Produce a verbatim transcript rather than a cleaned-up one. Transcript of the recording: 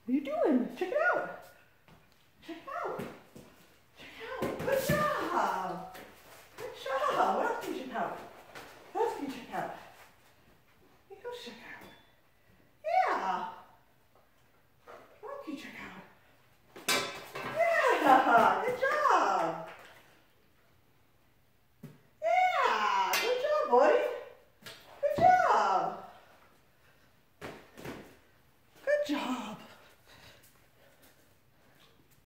What are you doing? Check it out. Check it out. Check it out. Good job. Good job. What else can you check out? What else can you check out? What else check out? Yeah. What else can you check out? Yeah. Good job. Yeah. Good job, buddy.